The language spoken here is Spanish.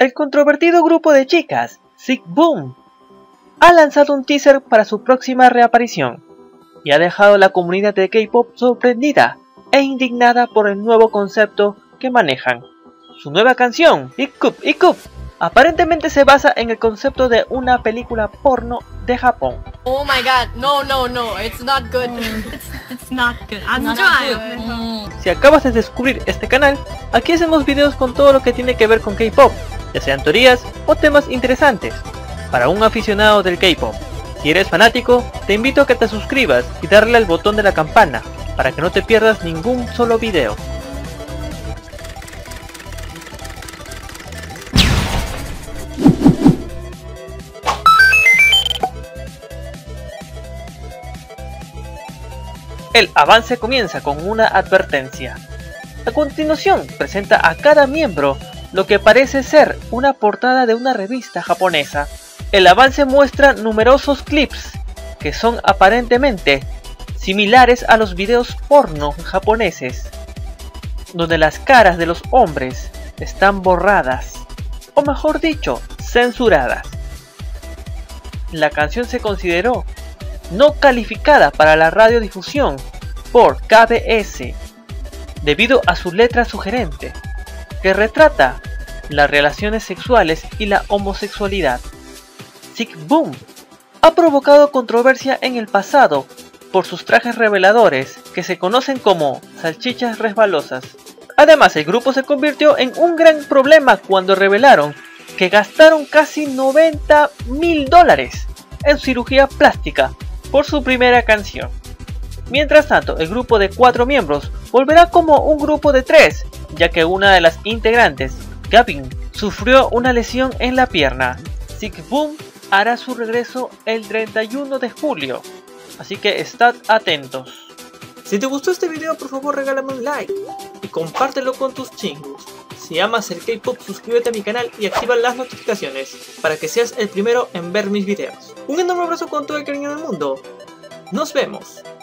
El controvertido grupo de chicas, Sick Boom, ha lanzado un teaser para su próxima reaparición y ha dejado a la comunidad de K-pop sorprendida e indignada por el nuevo concepto que manejan. Su nueva canción, Ikup Ikup, aparentemente se basa en el concepto de una película porno de Japón. Oh my god, no, it's not good. It's not good. 안 좋아요. Si acabas de descubrir este canal, aquí hacemos videos con todo lo que tiene que ver con K-pop, ya sean teorías o temas interesantes, para un aficionado del K-pop. Si eres fanático, te invito a que te suscribas y darle al botón de la campana, para que no te pierdas ningún solo video. El avance comienza con una advertencia. A continuación presenta a cada miembro lo que parece ser una portada de una revista japonesa. El avance muestra numerosos clips que son aparentemente similares a los videos porno japoneses, donde las caras de los hombres están borradas, o mejor dicho, censuradas. La canción se consideró no calificada para la radiodifusión por KBS debido a su letra sugerente, que retrata las relaciones sexuales y la homosexualidad. Sick Boom ha provocado controversia en el pasado por sus trajes reveladores que se conocen como salchichas resbalosas. Además, el grupo se convirtió en un gran problema cuando revelaron que gastaron casi $90.000 en cirugía plástica por su primera canción. Mientras tanto, el grupo de 4 miembros volverá como un grupo de 3, ya que una de las integrantes, Gavin, sufrió una lesión en la pierna. Sick Boom hará su regreso el 31 de julio, así que estad atentos. Si te gustó este video, por favor regálame un like y compártelo con tus chingos. Si amas el K-pop, suscríbete a mi canal y activa las notificaciones para que seas el primero en ver mis videos. Un enorme abrazo con todo el cariño del mundo. ¡Nos vemos!